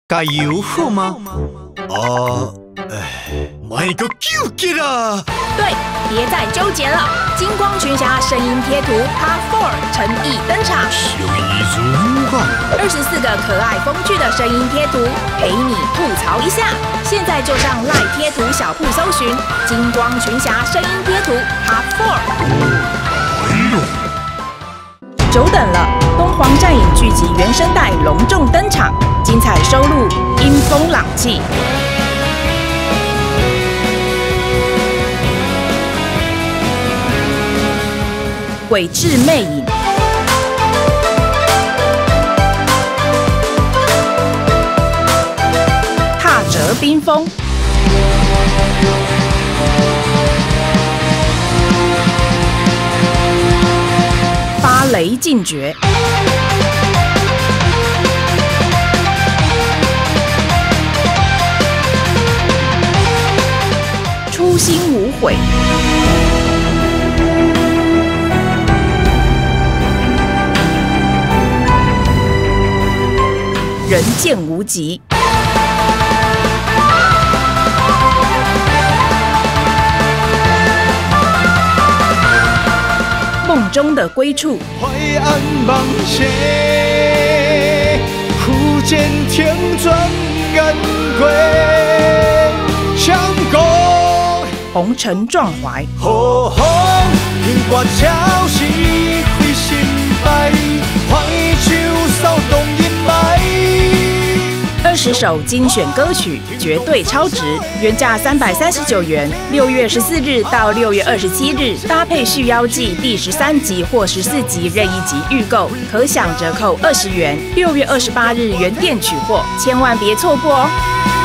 加油好吗？买个纠结啊！ 对，别再纠结了。金光群侠声音贴图 Part 4诚意登场， 情意如啊 ！24个可爱风趣的声音贴图，陪你吐槽一下。现在就上赖贴图小铺搜寻“金光群侠声音贴图 Part 4”。久等了，东皇战影剧集原声带隆重登场，精彩收录《阴风朗气》。鬼魑魅影，踏折冰封，发雷尽绝，初心无悔。人剑无极，梦中的归处。 淮安梦邪，忽见天转眼归，相公红尘壮怀， 好风听歌敲是会心败，怀秋骚动阴霾。 20首精选歌曲，绝对超值，原价339元。6月14日到6月27日，搭配续妖季第13集或14集任意集预购，可享折扣20元。6月28日原店取货，千万别错过哦！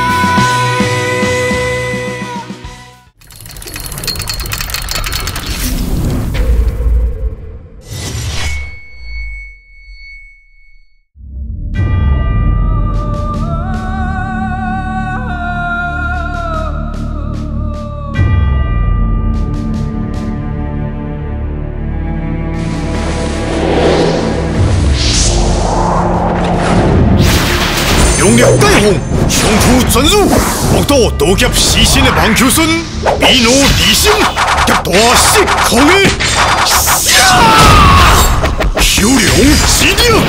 用力解放，胸脯钻入，目睹刀剑死神的网球孙，比怒离心，夹大石空的，修良死了。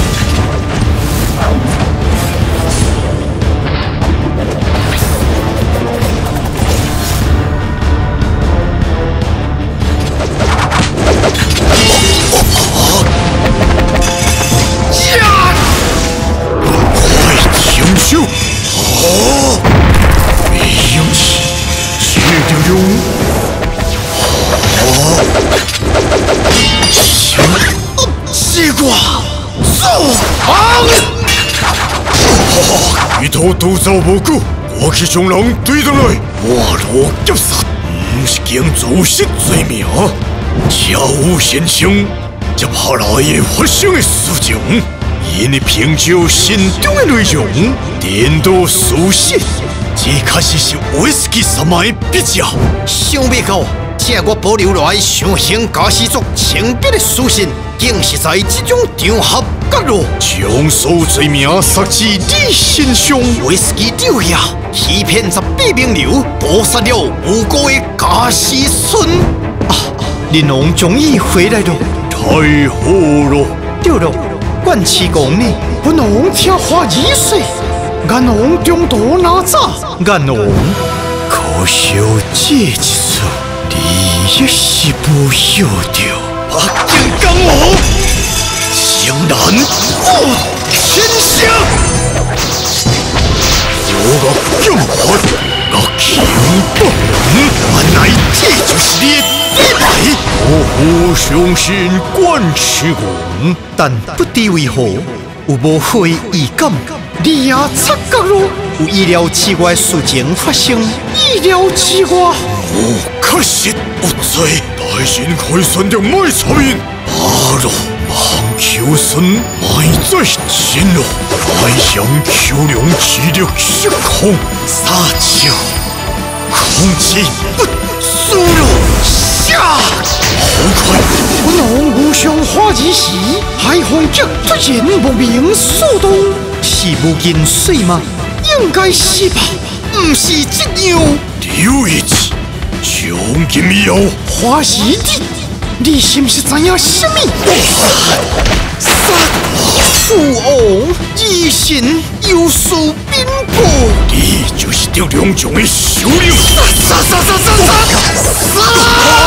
一头独走无久，我去将人对上来，我罗劫杀，不是经造失罪名，悄无先声，接下来会发生的事情，因的评究心中的内容，颠倒事实，这确实是威士忌三麦的笔者。 想不到，这我保留来上刑家私族清白的书信，竟是在这种场合角落， 将所罪名杀至你身上。 威士忌酒下，欺骗18名流，捕杀了无辜的家私孙。 玲珑终于回来了， 太好了！ 对了，冠七公呢？本王听话已岁，俺王中途哪吒，俺王可惜这一次，你也是不晓得。北京江湖，江南傲天下。我个剑法，我强不能，原来这就是你的底牌。我相信冠七公， 但不知为何有无好的预感，你也察觉了，有意料之外事情发生，意料之外。 我确实有罪，大人可以选择卖插面，罢了。望求神埋在前路，迈向求良气力失控，撒娇空气不输入下。好快！ 本王无上花之时，海皇脚突然莫名速动， 是无尽水吗？应该是吧，不是这样。 刘一志，将今以后， 花是你，你是不是知影什么？杀父王以神有所禀报， 你就是赵良强的首领。 杀！